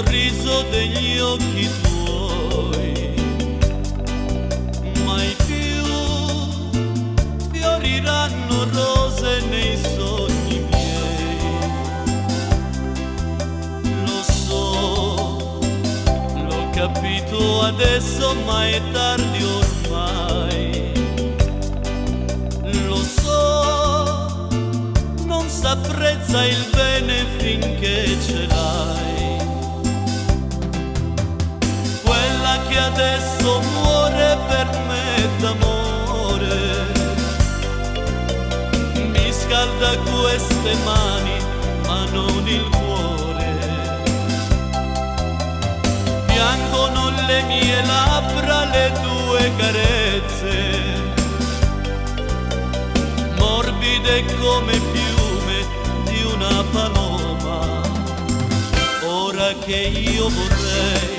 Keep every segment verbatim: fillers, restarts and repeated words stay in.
sorriso degli occhi tuoi, mai più fioriranno rose nei sogni miei. Lo so, l'ho capito adesso, ma è tardi ormai. Lo so, non s'apprezza il bene finché ce l'hai. Quella che adesso muore per me d'amore mi scalda queste mani, ma non il cuore. Piangono le mie labbra, le tue carezze, morbide come piume di una paloma. Ora che io vorrei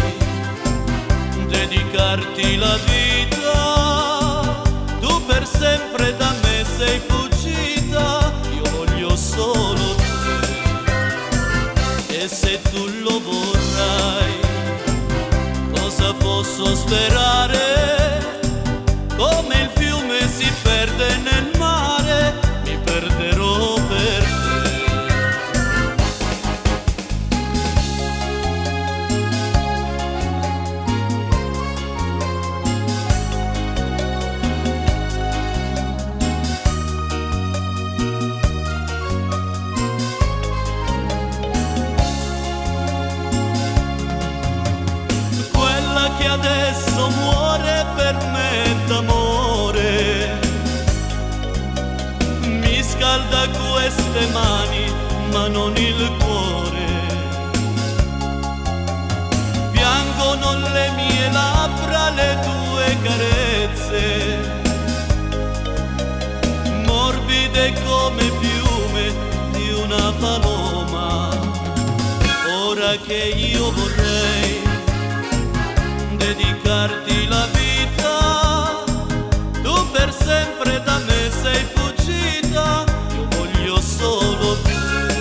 dedicarti la vita, tu per sempre da me sei fuggita, io voglio solo te. E se tu lo vorrai, cosa posso sperare? Come il fiume si perde nel mare, mi perderò per te. Quella che adesso muore per me d'amore mi scalda queste mani, ma non il cuore. Piangono le mie labbra, le tue carezze, morbide come piume di una paloma. Ora che io vorrei dedicarti la vita, tu per sempre da me sei fuggita, io voglio solo te.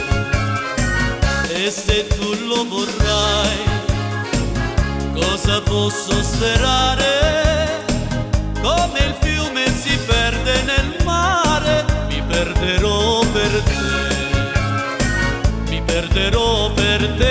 E se tu lo vorrai, cosa posso sperare? Come il fiume si perde nel mare, mi perderò per te, mi perderò per te.